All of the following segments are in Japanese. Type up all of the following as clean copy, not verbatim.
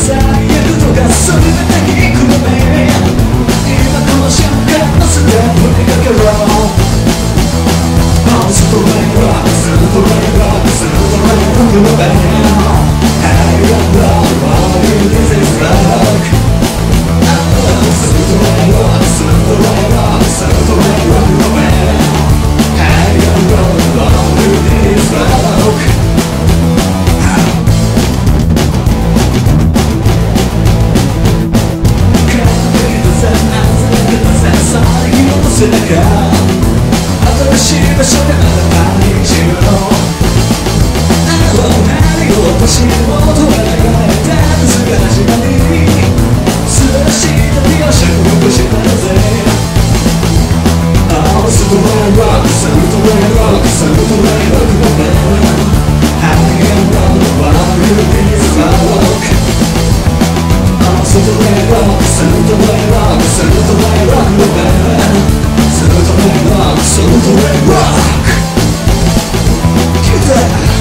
最悪とか全てに比べ今この瞬間の全て振りかけろストレイロックストレイロックストレイロックのベンHey yo all you need is rockストレイロックストレイロックストレイロックのベンHey yo all you need is rock背中新しい場所でまだ毎日の何を私に求められた水が始まり素晴らしい旅を祝福したぜストレイロックストレイロックストレイロックのベンI am not what you need is rockストレイロックストレイロックストレイロックのベンSo the way rock Get that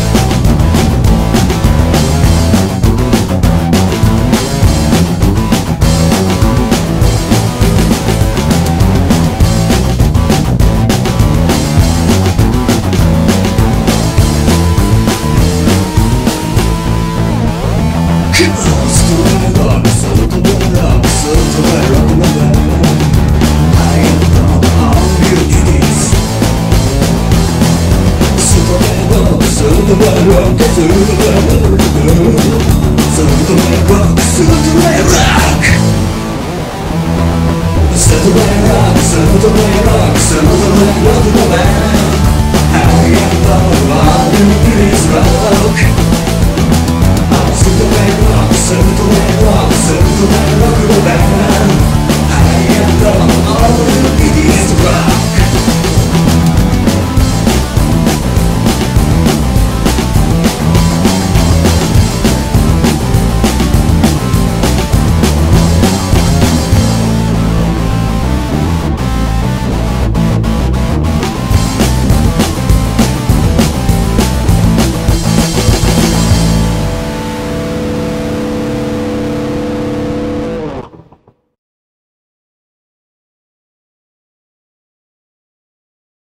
Rock,